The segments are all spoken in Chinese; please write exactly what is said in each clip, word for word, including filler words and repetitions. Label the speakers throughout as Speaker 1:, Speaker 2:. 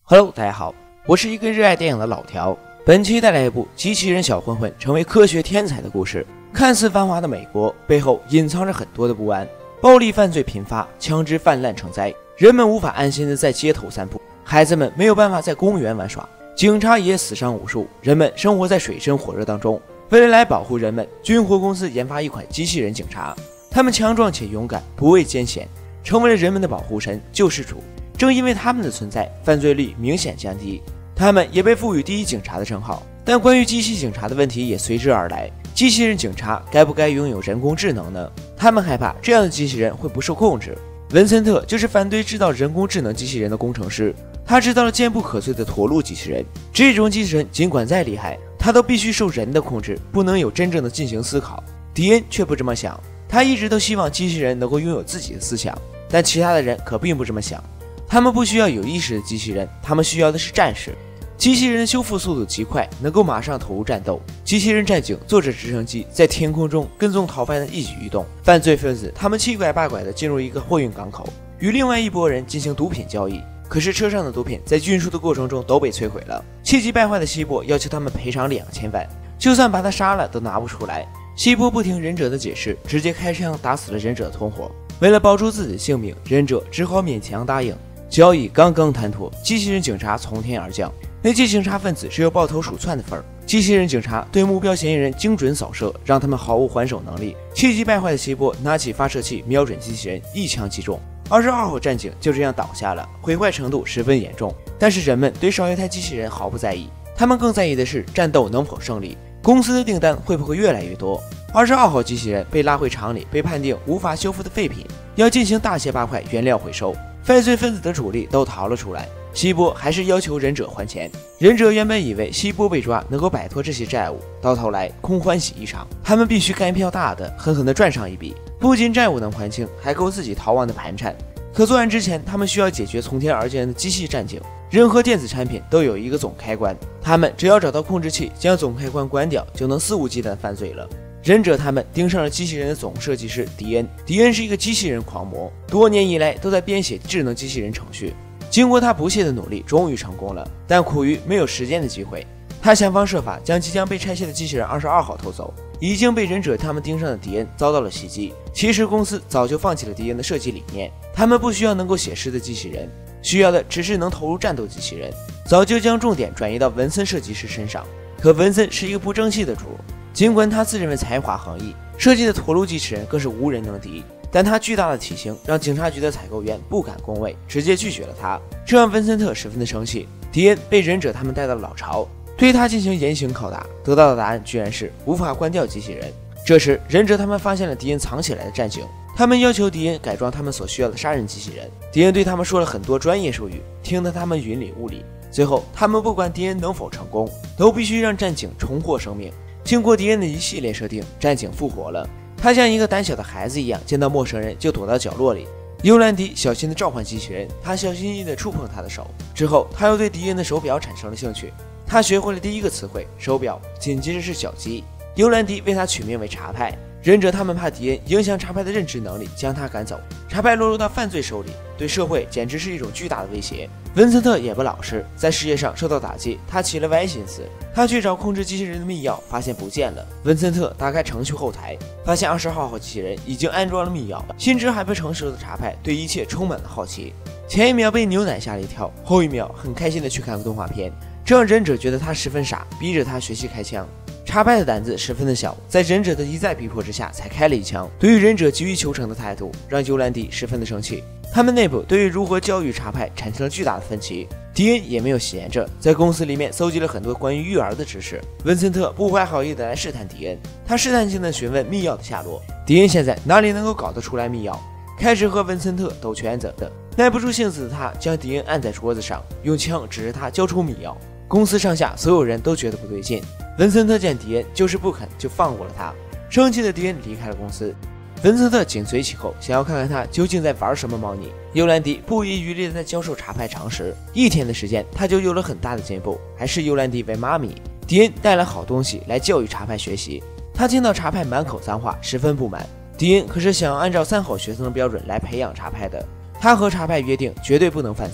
Speaker 1: Hello， 大家好，我是一个热爱电影的老条。本期带来一部机器人小混混成为科学天才的故事。看似繁华的美国，背后隐藏着很多的不安，暴力犯罪频发，枪支泛滥成灾，人们无法安心的在街头散步，孩子们没有办法在公园玩耍，警察也死伤无数，人们生活在水深火热当中。为了来保护人们，军火公司研发一款机器人警察，他们强壮且勇敢，不畏艰险，成为了人们的保护神、救世主。正因为他们的存在，犯罪率明显降低，他们也被赋予第一警察的称号。但关于机器警察的问题也随之而来，机器人警察该不该拥有人工智能呢？他们害怕这样的机器人会不受控制。文森特就是反对制造人工智能机器人的工程师，他制造了坚不可摧的驼鹿机器人。这种机器人尽管再厉害，他都必须受人的控制，不能有真正的进行思考。迪恩却不这么想，他一直都希望机器人能够拥有自己的思想，但其他的人可并不这么想。他们不需要有意识的机器人，他们需要的是战士。机器人的修复速度极快，能够马上投入战斗。机器人战警坐着直升机在天空中跟踪逃犯的一举一动。犯罪分子他们七拐八拐地进入一个货运港口，与另外一拨人进行毒品交易。可是车上的毒品在运输的过程中都被摧毁了。气急败坏的希波要求他们赔偿两千万，就算把他杀了都拿不出来。希波不听忍者的解释，直接开枪打死了忍者的同伙。为了保住自己的性命，忍者只好勉强答应。交易刚刚谈妥，机器人警察从天而降。那些警察分子只有抱头鼠窜的份儿。机器人警察对目标嫌疑人精准扫射，让他们毫无还手能力。气急败坏的希波拿起发射器瞄准机器人，一枪击中。二十二号战警就这样倒下了，毁坏程度十分严重。但是人们对少一台机器人毫不在意，他们更在意的是战斗能否胜利，公司的订单会不会越来越多。二十二号机器人被拉回厂里，被判定无法修复的废品，要进行大卸八块原料回收。犯罪分子的主力都逃了出来，希波还是要求忍者还钱。忍者原本以为希波被抓能够摆脱这些债务，到头来空欢喜一场。他们必须干票大的，狠狠地赚上一笔，不仅债务能还清，还够自己逃亡的盘缠。可作案之前，他们需要解决从天而降的机器战警。任何电子产品都有一个总开关，他们只要找到控制器，将总开关关掉，就能肆无忌惮犯罪了。忍者他们盯上了机器人的总设计师迪恩。迪恩是一个机器人狂魔，多年以来都在编写智能机器人程序。经过他不懈的努力，终于成功了，但苦于没有时间的机会。他想方设法将即将被拆卸的机器人二十二号偷走。已经被忍者他们盯上的迪恩遭到了袭击。其实公司早就放弃了迪恩的设计理念，他们不需要能够写诗的机器人，需要的只是能投入战斗机器人。早就将重点转移到文森设计师身上。可文森是一个不争气的主，尽管他自认为才华横溢，设计的驼鹿机器人更是无人能敌，但他巨大的体型让警察局的采购员不敢恭维，直接拒绝了他，这让文森特十分的生气。迪恩被忍者他们带到了老巢，对他进行严刑拷打，得到的答案居然是无法关掉机器人。这时忍者他们发现了迪恩藏起来的战警，他们要求迪恩改装他们所需要的杀人机器人。迪恩对他们说了很多专业术语，听得他们云里雾里。最后他们不管迪恩能否成功，都必须让战警重获生命。经过迪恩的一系列设定，战警复活了。他像一个胆小的孩子一样，见到陌生人就躲到角落里。尤兰迪小心地召唤机器人，他小心翼翼地触碰他的手。之后他又对迪恩的手表产生了兴趣，他学会了第一个词汇手表，紧接着是小鸡。尤兰迪为他取名为茶派。忍者他们怕迪恩影响茶派的认知能力，将他赶走。茶派落入到犯罪手里，对社会简直是一种巨大的威胁。文森特也不老实，在事业上受到打击，他起了歪心思。他去找控制机器人的密钥，发现不见了。文森特打开程序后台，发现二十号号机器人已经安装了密钥。心智还不成熟的茶派对一切充满了好奇，前一秒被牛奶吓了一跳，后一秒很开心的去看个动画片，这让忍者觉得他十分傻，逼着他学习开枪。茶派的胆子十分的小，在忍者的一再逼迫之下才开了一枪。对于忍者急于求成的态度，让尤兰迪十分的生气。他们内部对于如何教育茶派产生了巨大的分歧。迪恩也没有闲着，在公司里面搜集了很多关于育儿的知识。文森特不怀好意的来试探迪恩，他试探性的询问密钥的下落。迪恩现在哪里能够搞得出来密钥，开始和文森特斗圈子的。耐不住性子的他将迪恩按在桌子上，用枪指着他交出密钥。公司上下所有人都觉得不对劲。文森特见迪恩就是不肯，就放过了他。生气的迪恩离开了公司。文森特紧随其后，想要看看他究竟在玩什么猫腻。尤兰迪不遗余力地在教授茶派常识，一天的时间他就有了很大的进步，还视尤兰迪为妈咪。迪恩带了好东西来教育茶派学习，他听到茶派满口脏话，十分不满。迪恩可是想要按照三好学生的标准来培养茶派的，他和茶派约定绝对不能犯罪，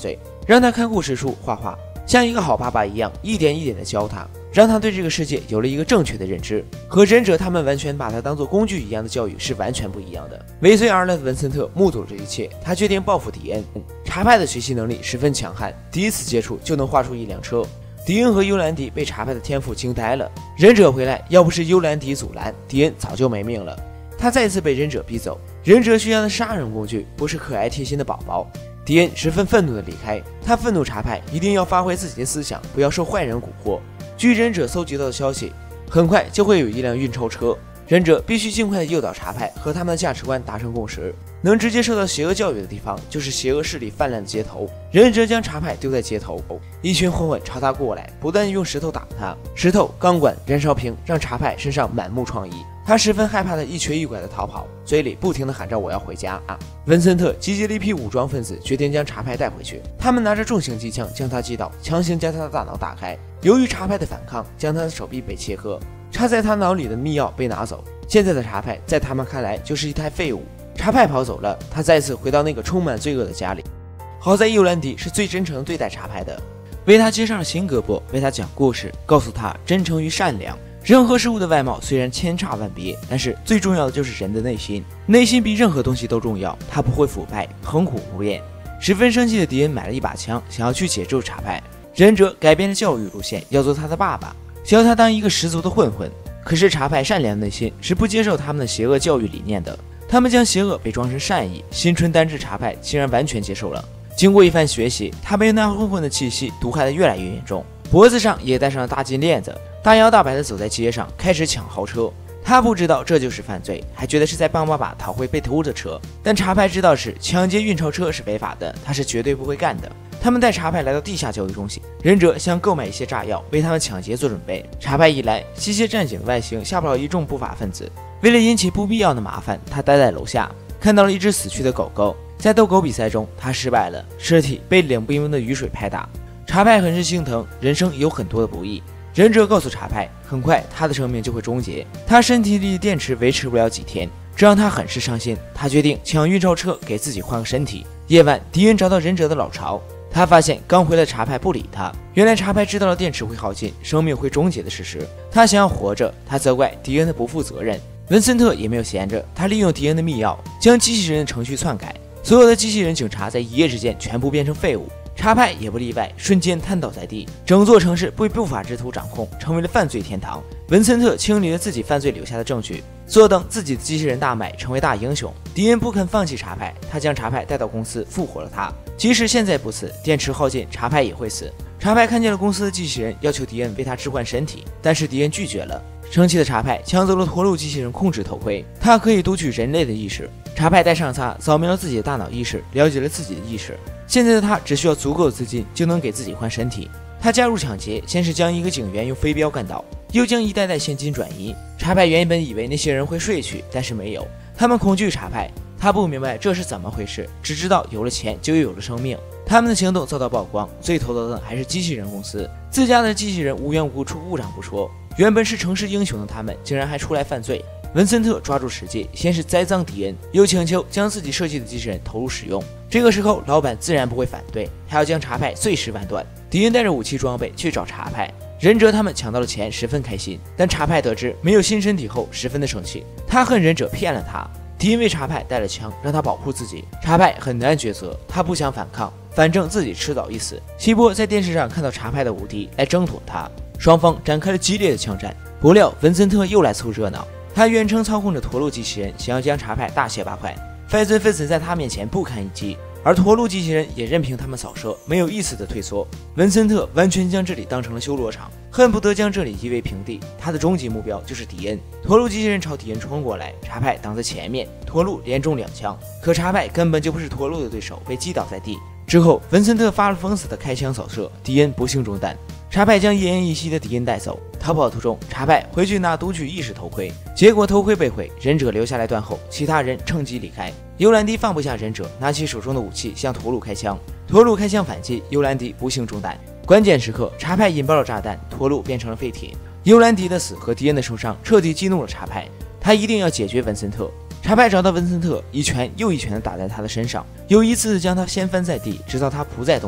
Speaker 1: 让他看故事书、画画，像一个好爸爸一样，一点一点的教他，让他对这个世界有了一个正确的认知。和忍者他们完全把他当作工具一样的教育是完全不一样的。尾随而来的文森特目睹了这一切，他决定报复迪恩。查派的学习能力十分强悍，第一次接触就能画出一辆车。迪恩和尤兰迪被查派的天赋惊呆了。忍者回来，要不是尤兰迪阻拦，迪恩早就没命了。他再次被忍者逼走，忍者需要的杀人工具，不是可爱贴心的宝宝。迪恩十分愤怒地离开，他愤怒查派一定要发挥自己的思想，不要受坏人蛊惑。据忍者搜集到的消息，很快就会有一辆运钞车，忍者必须尽快地诱导查派和他们的价值观达成共识。能直接受到邪恶教育的地方，就是邪恶势力泛滥的街头。忍者将查派丢在街头，一群混混朝他过来，不断用石头打他，石头、钢管、燃烧瓶让查派身上满目疮痍。他十分害怕的一瘸一拐的逃跑，嘴里不停地喊着我要回家啊！文森特集结了一批武装分子，决定将查派带回去。他们拿着重型机枪将他击倒，强行将他的大脑打开。由于查派的反抗，将他的手臂被切割，插在他脑里的密钥被拿走。现在的查派在他们看来就是一台废物。查派跑走了，他再次回到那个充满罪恶的家里。好在尤兰迪是最真诚地对待查派的，为他接上了新胳膊，为他讲故事，告诉他真诚与善良。任何事物的外貌虽然千差万别，但是最重要的就是人的内心，内心比任何东西都重要，它不会腐败，恒苦不变。十分生气的迪恩买了一把枪，想要去解救查派。忍者改变了教育路线，要做他的爸爸，教他当一个十足的混混。可是查派善良的内心是不接受他们的邪恶教育理念的，他们将邪恶伪装成善意，心存单至查派竟然完全接受了。经过一番学习，他被那混混的气息毒害得越来越严重，脖子上也戴上了大金链子，大摇大摆地走在街上，开始抢豪车。他不知道这就是犯罪，还觉得是在帮爸爸讨回被偷的车。但查派知道是抢劫运钞车是违法的，他是绝对不会干的。他们带查派来到地下交易中心，忍者想购买一些炸药，为他们抢劫做准备。查派一来，机械战警的外形吓跑了一众不法分子。为了引起不必要的麻烦，他待在楼下，看到了一只死去的狗狗。在斗狗比赛中，他失败了，尸体被冷冰冰的雨水拍打。查派很是心疼，人生有很多的不易。忍者告诉查派，很快他的生命就会终结，他身体里的电池维持不了几天，这让他很是伤心。他决定抢运钞车给自己换个身体。夜晚，迪恩找到忍者的老巢，他发现刚回来查派不理他，原来查派知道了电池会耗尽，生命会终结的事实。他想要活着，他责怪迪恩的不负责任。文森特也没有闲着，他利用迪恩的密钥，将机器人的程序篡改，所有的机器人警察在一夜之间全部变成废物。查派也不例外，瞬间瘫倒在地，整座城市被不法之徒掌控，成为了犯罪天堂。文森特清理了自己犯罪留下的证据，坐等自己的机器人大卖，成为大英雄。迪恩不肯放弃查派，他将查派带到公司，复活了他。即使现在不死，电池耗尽，查派也会死。查派看见了公司的机器人，要求迪恩为他置换身体，但是迪恩拒绝了。生气的查派抢走了驼鹿机器人控制头盔，他可以读取人类的意识。查派戴上它，扫描了自己的大脑意识，了解了自己的意识。现在的他只需要足够的资金，就能给自己换身体。他加入抢劫，先是将一个警员用飞镖干倒，又将一袋袋现金转移。查派原本以为那些人会睡去，但是没有，他们恐惧查派。他不明白这是怎么回事，只知道有了钱就又有了生命。他们的行动遭到曝光，最头疼的还是机器人公司，自家的机器人无缘无故出故障不说，原本是城市英雄的他们竟然还出来犯罪。文森特抓住时机，先是栽赃迪恩，又请求将自己设计的机器人投入使用。这个时候，老板自然不会反对，他要将查派碎尸万段。迪恩带着武器装备去找查派，忍者他们抢到了钱，十分开心。但查派得知没有新身体后，十分的生气，他恨忍者骗了他。迪恩为查派带了枪，让他保护自己。查派很难抉择，他不想反抗，反正自己迟早一死。希波在电视上看到查派的无敌，来挣脱他，双方展开了激烈的枪战。不料文森特又来凑热闹，他远程操控着驼鹿机器人，想要将查派大卸八块。犯罪分子在他面前不堪一击，而驼鹿机器人也任凭他们扫射，没有一丝的退缩。文森特完全将这里当成了修罗场，恨不得将这里夷为平地。他的终极目标就是迪恩。驼鹿机器人朝迪恩冲过来，查派挡在前面，驼鹿连中两枪，可查派根本就不是驼鹿的对手，被击倒在地。之后文森特发了疯似的开枪扫射，迪恩不幸中弹。查派将奄奄一息的迪恩带走，逃跑途中，查派回去拿读取意识头盔，结果头盔被毁，忍者留下来断后，其他人趁机离开。尤兰迪放不下忍者，拿起手中的武器向驼鹿开枪，驼鹿开枪反击，尤兰迪不幸中弹。关键时刻，查派引爆了炸弹，驼鹿变成了废铁。尤兰迪的死和迪恩的受伤彻底激怒了查派，他一定要解决文森特。查派找到文森特，一拳又一拳地打在他的身上，又一次将他掀翻在地，直到他不再动弹。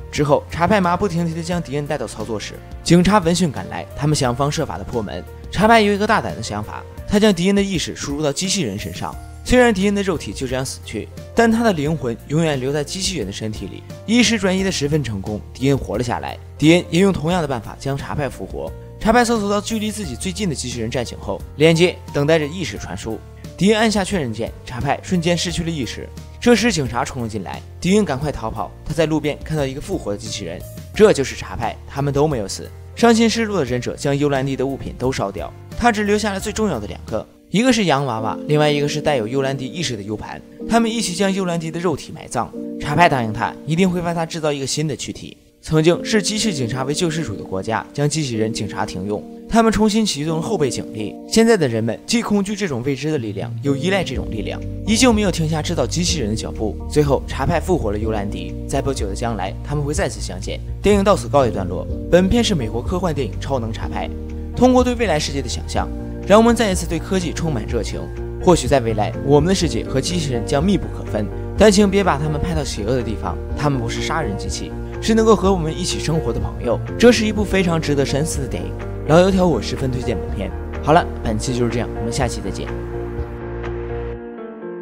Speaker 1: 之后，查派马不停蹄地将敌人带到操作室，警察闻讯赶来，他们想方设法的破门。查派有一个大胆的想法，他将敌人的意识输入到机器人身上。虽然敌人的肉体就这样死去，但他的灵魂永远留在机器人的身体里。意识转移的十分成功，敌人活了下来。敌人也用同样的办法将查派复活。查派搜索到距离自己最近的机器人战醒后，连接，等待着意识传输。敌人按下确认键，查派瞬间失去了意识。这时警察冲了进来，敌人赶快逃跑。他在路边看到一个复活的机器人，这就是查派，他们都没有死。伤心失落的忍者将尤兰迪的物品都烧掉，他只留下了最重要的两个。一个是洋娃娃，另外一个是带有尤兰迪意识的 U 盘。他们一起将尤兰迪的肉体埋葬。查派答应他，一定会为他制造一个新的躯体。曾经视机器警察为救世主的国家，将机器人警察停用，他们重新启动了后备警力。现在的人们既恐惧这种未知的力量，又依赖这种力量，依旧没有停下制造机器人的脚步。最后，查派复活了尤兰迪，在不久的将来，他们会再次相见。电影到此告一段落。本片是美国科幻电影《超能查派》，通过对未来世界的想象，让我们再一次对科技充满热情。或许在未来，我们的世界和机器人将密不可分，但请别把他们派到邪恶的地方，他们不是杀人机器，是能够和我们一起生活的朋友。这是一部非常值得深思的电影。老油条，我十分推荐本片。好了，本期就是这样，我们下期再见。